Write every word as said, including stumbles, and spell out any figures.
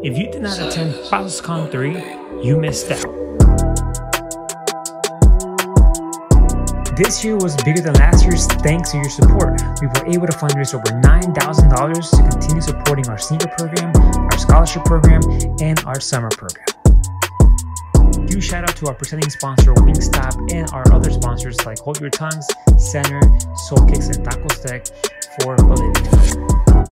If you did not attend Pasos Con three, you missed out. This year was bigger than last year's thanks to your support. We were able to fundraise over nine thousand dollars to continue supporting our sneaker program, our scholarship program, and our summer program. Huge shout out to our presenting sponsor WingStop and our other sponsors like Hold Your Tongues, Center, Soul Kicks, and Taco Stack for believing in us.